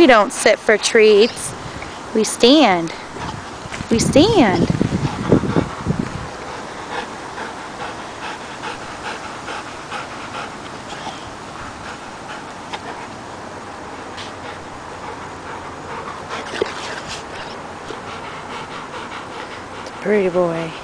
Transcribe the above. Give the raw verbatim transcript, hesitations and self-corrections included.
We don't sit for treats. We stand. We stand. It's a pretty boy.